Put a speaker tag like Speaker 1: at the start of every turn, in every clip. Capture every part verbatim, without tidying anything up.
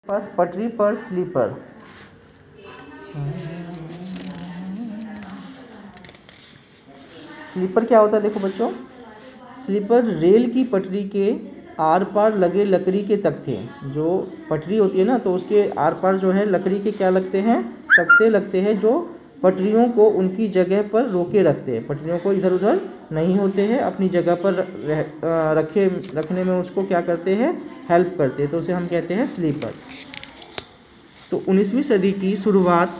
Speaker 1: पास पटरी पर sleeper. Sleeper क्या होता है देखो बच्चों, स्लीपर रेल की पटरी के आर पार लगे लकड़ी के तख्ते, जो पटरी होती है ना तो उसके आर पार जो है लकड़ी के क्या लगते हैं, तख्ते लगते हैं, जो पटरियों को उनकी जगह पर रोके रखते हैं, पटरियों को इधर उधर नहीं होते हैं, अपनी जगह पर रह, रखे रखने में उसको क्या करते हैं, हेल्प करते हैं, तो उसे हम कहते हैं स्लीपर। तो उन्नीसवीं सदी की शुरुआत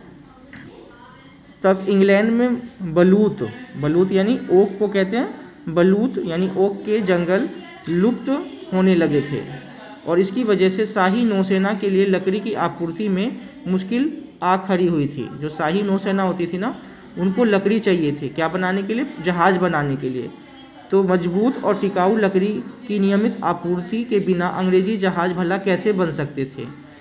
Speaker 1: तक इंग्लैंड में बलूत बलूत यानी ओक को कहते हैं, बलूत यानी ओक के जंगल लुप्त होने लगे थे और इसकी वजह से शाही नौसेना के लिए लकड़ी की आपूर्ति में मुश्किल आ खड़ी हुई थी। जो शाही नौसेना होती थी ना, उनको लकड़ी चाहिए थी, क्या बनाने के लिए, जहाज़ बनाने के लिए। तो मजबूत और टिकाऊ लकड़ी की नियमित आपूर्ति के बिना अंग्रेजी जहाज़ भला कैसे बन सकते थे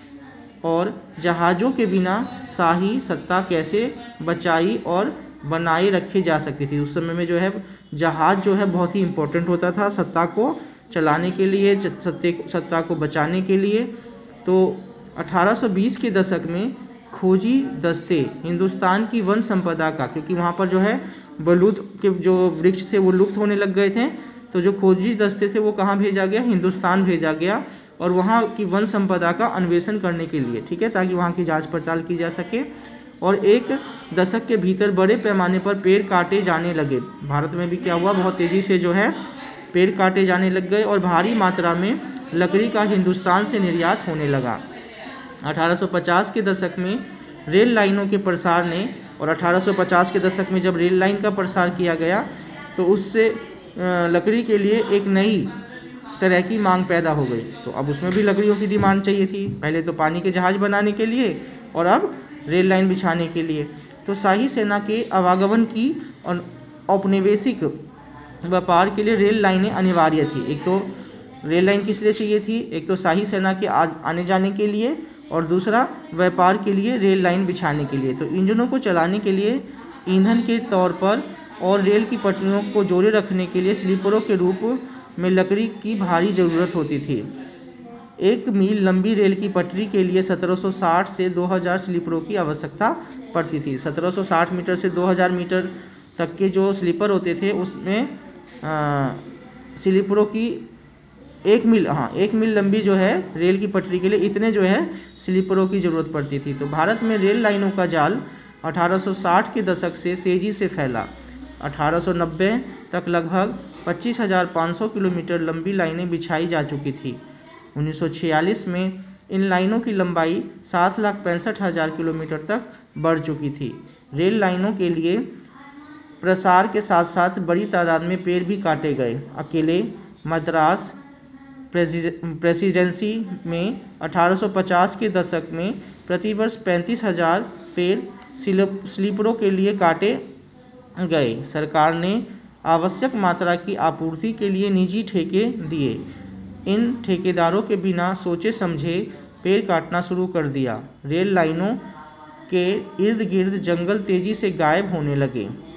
Speaker 1: और जहाज़ों के बिना शाही सत्ता कैसे बचाई और बनाए रखी जा सकती थी। उस समय में जो है जहाज़ जो है बहुत ही इम्पोर्टेंट होता था सत्ता को चलाने के लिए, सत्ते सत्ता को बचाने के लिए। तो अठारह सौ बीस के दशक में खोजी दस्ते हिंदुस्तान की वन संपदा का, क्योंकि वहाँ पर जो है बलूत के जो वृक्ष थे वो लुप्त होने लग गए थे, तो जो खोजी दस्ते थे वो कहाँ भेजा गया, हिंदुस्तान भेजा गया और वहाँ की वन संपदा का अन्वेषण करने के लिए, ठीक है, ताकि वहाँ की जांच पड़ताल की जा सके। और एक दशक के भीतर बड़े पैमाने पर पेड़ काटे जाने लगे। भारत में भी क्या हुआ, बहुत तेज़ी से जो है पेड़ काटे जाने लग गए और भारी मात्रा में लकड़ी का हिंदुस्तान से निर्यात होने लगा। अठारह सौ पचास के दशक में रेल लाइनों के प्रसार ने, और अठारह सौ पचास के दशक में जब रेल लाइन का प्रसार किया गया तो उससे लकड़ी के लिए एक नई तरह की मांग पैदा हो गई। तो अब उसमें भी लकड़ियों की डिमांड चाहिए थी, पहले तो पानी के जहाज़ बनाने के लिए और अब रेल लाइन बिछाने के लिए। तो शाही सेना के आवागमन की और औपनिवेशिक व्यापार के लिए रेल लाइनें अनिवार्य थी। एक तो रेल लाइन किस लिए चाहिए थी, एक तो शाही सेना के आने जाने के लिए और दूसरा व्यापार के लिए रेल लाइन बिछाने के लिए। तो इंजनों को चलाने के लिए ईंधन के तौर पर और रेल की पटरियों को जोड़े रखने के लिए स्लीपरों के रूप में लकड़ी की भारी ज़रूरत होती थी। एक मील लंबी रेल की पटरी के लिए सत्रह सौ साठ से दो हज़ार स्लीपरों की आवश्यकता पड़ती थी। सत्रह सौ साठ मीटर से दो हज़ार मीटर तक के जो स्लीपर होते थे उसमें स्लीपरों की एक मील हाँ एक मील लंबी जो है रेल की पटरी के लिए इतने जो है स्लीपरों की ज़रूरत पड़ती थी। तो भारत में रेल लाइनों का जाल अठारह सौ साठ के दशक से तेज़ी से फैला। अठारह सौ नब्बे तक लगभग पच्चीस हज़ार पाँच सौ किलोमीटर लंबी लाइनें बिछाई जा चुकी थी। उन्नीस सौ छियालीस में इन लाइनों की लंबाई सात लाख पैंसठ हज़ार किलोमीटर तक बढ़ चुकी थी। रेल लाइनों के लिए प्रसार के साथ साथ बड़ी तादाद में पेड़ भी काटे गए। अकेले मद्रास प्रेसिडेंसी में अठारह सौ पचास के दशक में प्रतिवर्ष पैंतीस हज़ार पेड़ स्लीपरों के लिए काटे गए। सरकार ने आवश्यक मात्रा की आपूर्ति के लिए निजी ठेके दिए। इन ठेकेदारों के बिना सोचे समझे पेड़ काटना शुरू कर दिया। रेल लाइनों के इर्द गिर्द जंगल तेज़ी से गायब होने लगे।